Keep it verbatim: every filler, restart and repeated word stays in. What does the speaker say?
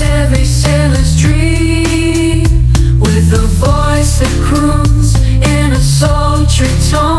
is every sailor's dream, with a voice that croons in a sultry tone.